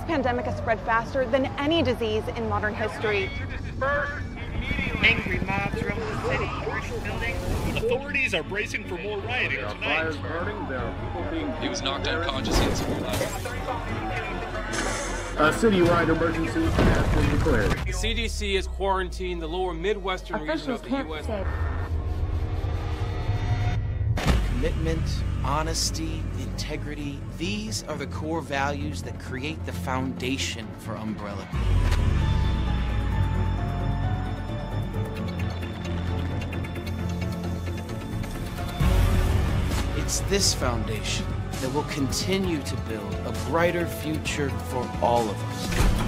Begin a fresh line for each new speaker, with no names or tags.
pandemic has spread faster than any disease in modern history.
Angry mobs roam the city, burning buildings.
Authorities are bracing for more rioting
There are
tonight.
fires burning. There are people being.
He was knocked unconscious in civil life.
A citywide emergency has been declared.
The CDC has quarantined the lower Midwestern region of the U.S.
Commitment, honesty, integrity, these are the core values that create the foundation for Umbrella. It's this foundation that will continue to build a brighter future for all of us.